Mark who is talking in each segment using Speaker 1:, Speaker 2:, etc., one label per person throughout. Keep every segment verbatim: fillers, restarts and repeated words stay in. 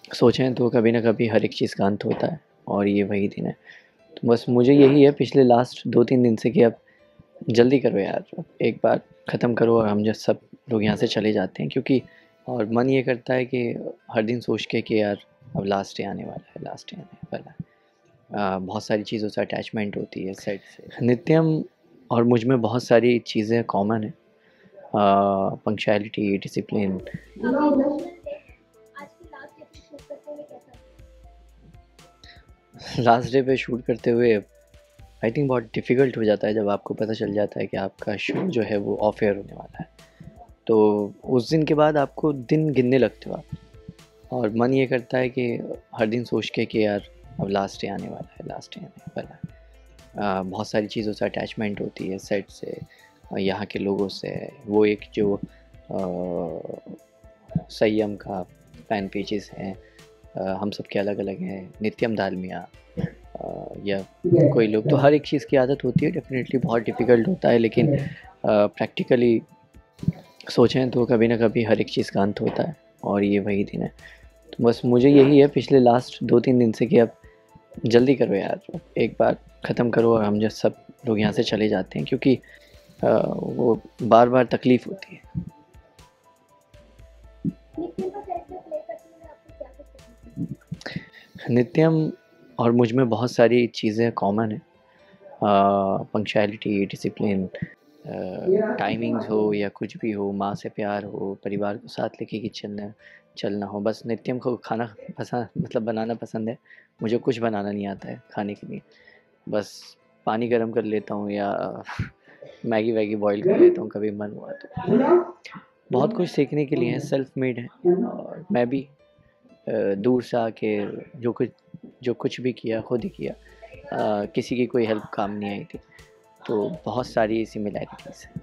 Speaker 1: सोचें तो कभी ना कभी हर एक चीज़ का अंत होता है और ये वही दिन है। तो बस मुझे यही है पिछले लास्ट दो तीन दिन से कि अब जल्दी करो यार, एक बार ख़त्म करो और हम जो सब लोग यहाँ से चले जाते हैं, क्योंकि और मन ये करता है कि हर दिन सोच के कि यार अब लास्ट डे आने वाला है, लास्ट डे आने वाला है। अ, बहुत सारी चीज़ों से अटैचमेंट होती है सेट से। नित्यम और मुझ में बहुत सारी चीज़ें कॉमन हैं, पंक्चुअलिटी, डिसिप्लिन। लास्ट डे पे शूट करते हुए आई थिंक बहुत डिफ़िकल्ट हो जाता है जब आपको पता चल जाता है कि आपका शो जो है वो ऑफ एयर होने वाला है। तो उस दिन के बाद आपको दिन गिनने लगते हो आप, और मन ये करता है कि हर दिन सोच के कि यार अब लास्ट डे आने वाला है, लास्ट डे आने वाला है। अ, बहुत सारी चीज़ों से अटैचमेंट होती है सेट से, अ, यहाँ के लोगों से। वो एक जो अ, संयम का फैन पेजेस हैं, अ, हम सब के अलग अलग हैं, नित्यम दालमिया, अ, या कोई लोग, तो हर एक चीज़ की आदत होती है। डेफिनेटली बहुत डिफ़िकल्ट होता है, लेकिन प्रैक्टिकली सोचें तो कभी ना कभी हर एक चीज़ का अंत होता है और ये वही दिन है। तो बस मुझे यही है पिछले लास्ट दो तीन दिन से कि अब जल्दी करो यार, एक बार ख़त्म करो और हम जो सब लोग यहाँ से चले जाते हैं, क्योंकि अ, वो बार बार तकलीफ़ होती है। नित्यम और मुझ में बहुत सारी चीज़ें कॉमन हैं, पंक्चुअलिटी, डिसिप्लिन, टाइमिंग्स हो या कुछ भी हो, माँ से प्यार हो, परिवार को साथ लेके कि चलना चलना हो। बस नित्यम को खाना पसंद, मतलब बनाना पसंद है। मुझे कुछ बनाना नहीं आता है खाने के लिए, बस पानी गर्म कर लेता हूँ या मैगी वैगी बॉईल कर लेता हूँ कभी मन हुआ तो। बहुत कुछ सीखने के लिए है, सेल्फ मेड है, और मैं भी अ, दूर से आके जो कुछ जो कुछ भी किया खुद ही किया। अ, किसी की कोई हेल्प काम नहीं आई थी, तो बहुत सारी सिमिलैरिटीज़ हैं।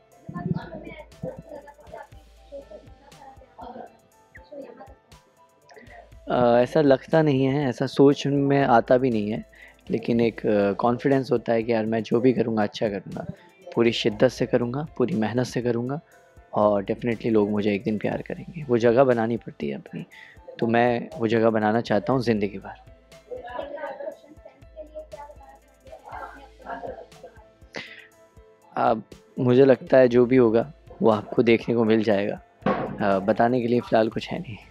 Speaker 1: अ, ऐसा लगता नहीं है, ऐसा सोच में आता भी नहीं है, लेकिन एक कॉन्फिडेंस होता है कि यार मैं जो भी करूँगा अच्छा करूँगा, पूरी शिद्दत से करूँगा, पूरी मेहनत से करूँगा, और डेफ़िनेटली लोग मुझे एक दिन प्यार करेंगे। वो जगह बनानी पड़ती है अपनी, तो मैं वो जगह बनाना चाहता हूँ ज़िंदगी भर। अब मुझे लगता है जो भी होगा वो आपको देखने को मिल जाएगा। अ, बताने के लिए फ़िलहाल कुछ है नहीं।